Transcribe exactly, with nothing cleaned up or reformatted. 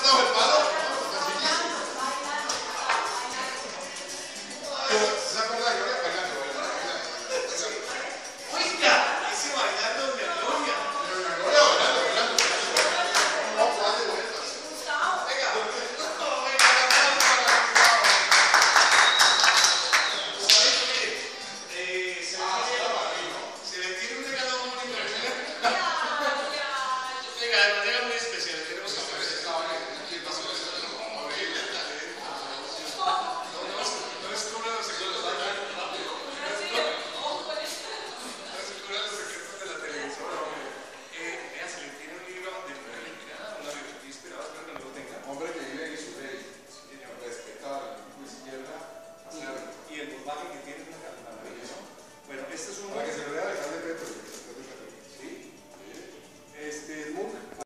estaba el palo? ¿Se acuerda de Gloria bailando? Oiga, ese bailando de Gloria. Gloria bailando, bailando. No, dale vueltas. Venga, no, venga, se le tiene un regalo muy bonito. Venga, de manera muy especial, queremos